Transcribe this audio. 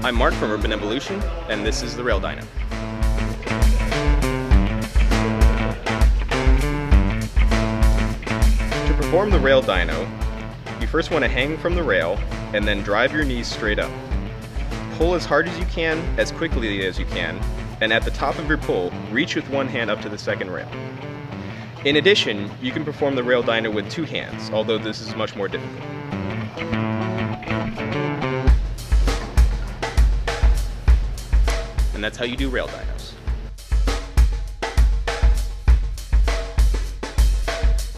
I'm Mark from Urban Evolution, and this is the Rail Dyno. To perform the Rail Dyno, you first want to hang from the rail and then drive your knees straight up. Pull as hard as you can, as quickly as you can, and at the top of your pull, reach with one hand up to the second rail. In addition, you can perform the Rail Dyno with two hands, although this is much more difficult. And that's how you do Rail Dyno.